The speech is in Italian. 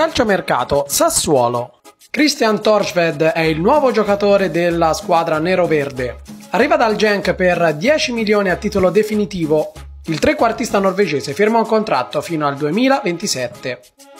Calciomercato Sassuolo. Christian Thorstvedt è il nuovo giocatore della squadra nero-verde. Arriva dal Genk per 10 milioni a titolo definitivo. Il trequartista norvegese firma un contratto fino al 2027.